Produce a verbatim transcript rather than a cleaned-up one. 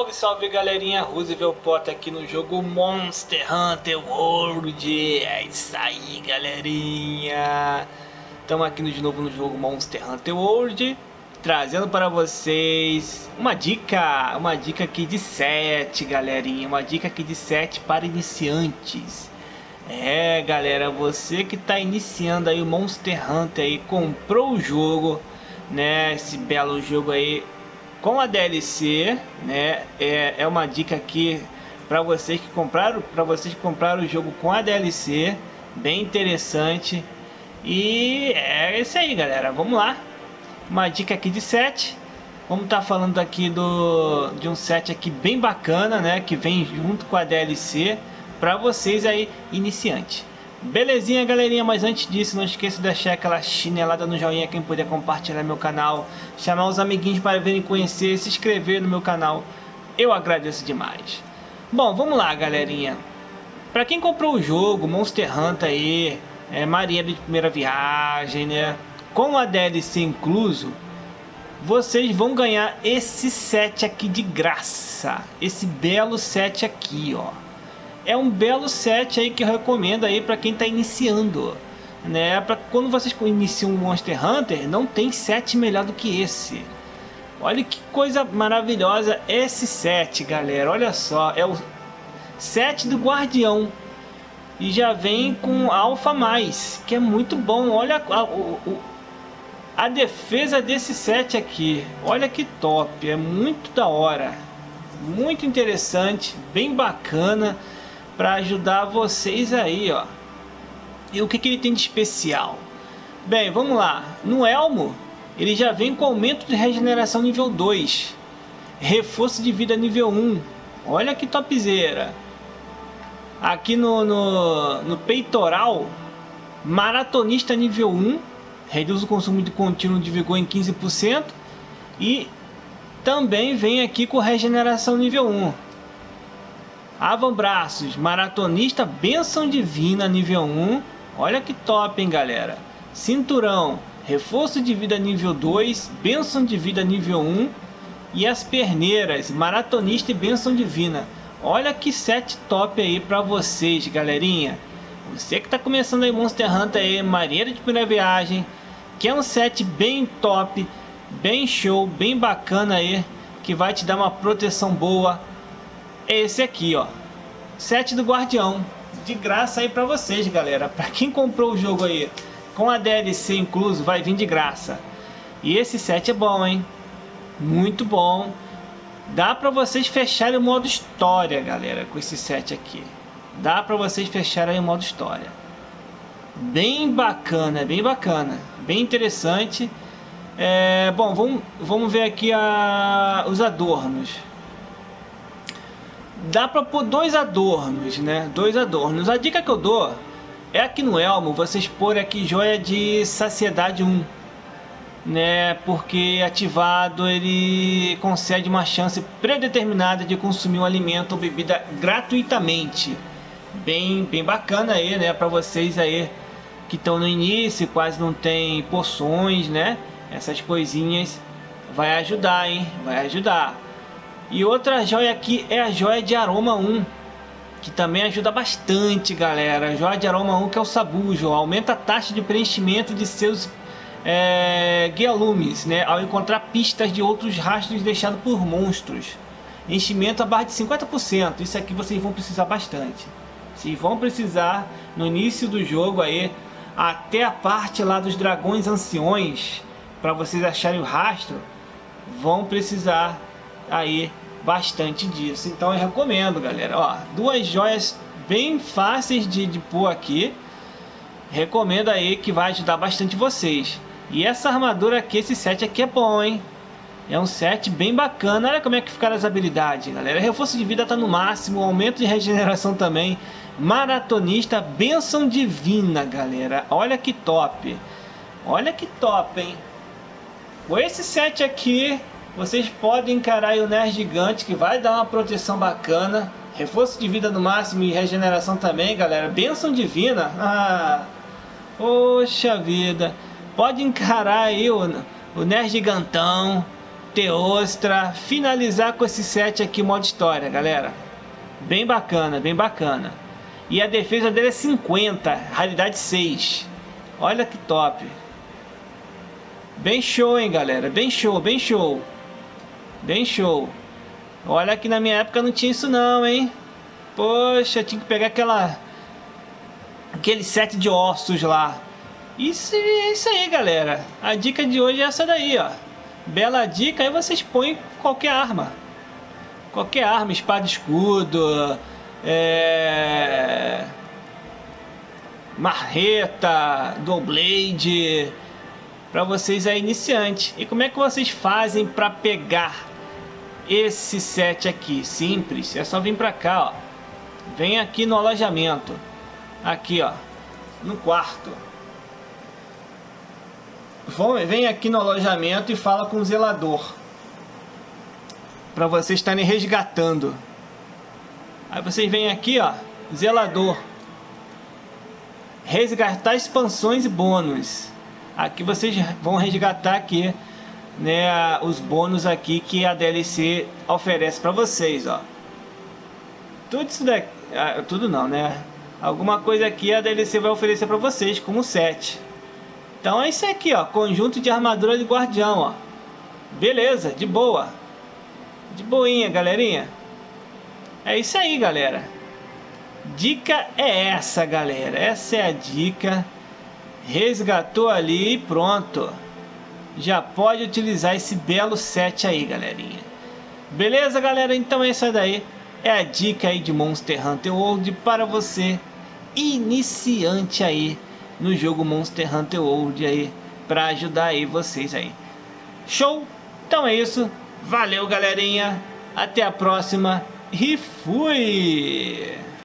Salve, salve galerinha, Roosevelt Potter aqui no jogo Monster Hunter World. É isso aí, galerinha. Estamos aqui de novo no jogo Monster Hunter World, trazendo para vocês uma dica, uma dica aqui de sete, galerinha, uma dica aqui de sete para iniciantes. É, galera, você que está iniciando aí o Monster Hunter aí, comprou o jogo, né, esse belo jogo aí com a D L C, né? É, é uma dica aqui para vocês que compraram, para vocês que compraram o jogo com a D L C, bem interessante. E é isso aí, galera. Vamos lá. Uma dica aqui de set. Vamos estar tá falando aqui do de um set aqui bem bacana, né? Que vem junto com a D L C para vocês aí iniciantes. Belezinha, galerinha, mas antes disso, não esqueça de deixar aquela chinelada no joinha, quem puder compartilhar meu canal, chamar os amiguinhos para virem conhecer, se inscrever no meu canal, eu agradeço demais. Bom, vamos lá, galerinha. Para quem comprou o jogo Monster Hunter aí, é, marinheiro de primeira viagem, né, com a D L C incluso, vocês vão ganhar esse set aqui de graça, esse belo set aqui, ó. É um belo set aí que eu recomendo aí para quem está iniciando, né? Para quando vocês iniciam um Monster Hunter, não tem set melhor do que esse. Olha que coisa maravilhosa esse set, galera. Olha só, é o set do Guardião e já vem com Alpha mais, que é muito bom. Olha a, a, a defesa desse set aqui. Olha que top, é muito da hora, muito interessante, bem bacana, para ajudar vocês aí, ó. E o que que ele tem de especial? Bem, vamos lá. No elmo, ele já vem com aumento de regeneração nível dois, reforço de vida nível um. Olha que topzera. Aqui no, no, no peitoral, maratonista nível um, reduz o consumo de contínuo de vigor em quinze por cento. E também vem aqui com regeneração nível um. Avambraços, maratonista, bênção divina nível um. Olha que top, hein, galera. Cinturão, reforço de vida nível dois, bênção de vida nível um. E as perneiras, maratonista e bênção divina. Olha que set top aí pra vocês, galerinha. Você que tá começando aí Monster Hunter aí, marinheiro de primeira viagem, que é um set bem top, bem show, bem bacana aí, que vai te dar uma proteção boa. É esse aqui, ó, set do Guardião, de graça aí pra vocês, galera. Pra quem comprou o jogo aí com a D L C incluso, vai vir de graça. E esse set é bom, hein? Muito bom. Dá pra vocês fecharem o modo história, galera, com esse set aqui. Dá pra vocês fecharem o modo história. Bem bacana, bem bacana, bem interessante. É, bom, vamos, vamos ver aqui a, os adornos. Dá para pôr dois adornos, né? Dois adornos. A dica que eu dou é aqui no elmo vocês pôr aqui joia de saciedade um, né? Porque ativado ele concede uma chance predeterminada de consumir um alimento ou bebida gratuitamente. Bem, bem bacana aí, né? Para vocês aí que estão no início, quase não tem poções, né? Essas coisinhas vai ajudar, hein? Vai ajudar. E outra joia aqui é a joia de aroma um, que também ajuda bastante, galera. A joia de aroma um, que é o sabujo, aumenta a taxa de preenchimento de seus é, guialumes, né, ao encontrar pistas de outros rastros deixados por monstros. Enchimento a barra de cinquenta por cento. Isso aqui vocês vão precisar bastante. Vocês vão precisar no início do jogo aí, até a parte lá dos dragões anciões, para vocês acharem o rastro, vão precisar aí bastante disso. Então eu recomendo, galera, ó, duas joias bem fáceis de, de pôr aqui. Recomendo aí, que vai ajudar bastante vocês. E essa armadura aqui, esse set aqui é bom, hein? É um set bem bacana. Olha como é que ficaram as habilidades, galera. Reforço de vida tá no máximo, aumento de regeneração também, maratonista, bênção divina, galera. Olha que top. Olha que top, hein? Com esse set aqui vocês podem encarar o Ner Gigante, que vai dar uma proteção bacana. Reforço de vida no máximo e regeneração também, galera. Bênção divina. Ah, poxa vida. Pode encarar aí o, o Ner Gigantão. Teostra, finalizar com esse set aqui, modo história, galera. Bem bacana, bem bacana. E a defesa dele é cinquenta, raridade seis. Olha que top. Bem show, hein, galera. Bem show, bem show. Bem show. Olha que na minha época não tinha isso não, hein. Poxa, tinha que pegar aquela... aquele set de ossos lá. Isso é isso aí, galera. A dica de hoje é essa daí, ó. Bela dica, aí vocês põem qualquer arma. Qualquer arma, espada, escudo, é... marreta, dual blade, para vocês aí iniciante. E como é que vocês fazem para pegar esse set aqui? Simples, é só vir para cá, ó. Vem aqui no alojamento, aqui, ó, no quarto. Vem aqui no alojamento e fala com o zelador, para vocês estarem resgatando. Aí vocês vêm aqui, ó, zelador, resgatar expansões e bônus. Aqui vocês vão resgatar aqui, né, os bônus aqui que a D L C oferece para vocês, ó. Tudo isso daqui, tudo não, né? Alguma coisa aqui a D L C vai oferecer para vocês como set. Então é isso aqui, ó, conjunto de armadura de guardião, ó. Beleza, de boa. De boinha, galerinha. É isso aí, galera. Dica é essa, galera. Essa é a dica. Resgatou ali e pronto. Já pode utilizar esse belo set aí, galerinha. Beleza, galera? Então é isso daí. É a dica aí de Monster Hunter World para você, iniciante aí no jogo Monster Hunter World aí, para ajudar aí vocês aí. Show? Então é isso. Valeu, galerinha. Até a próxima. E fui!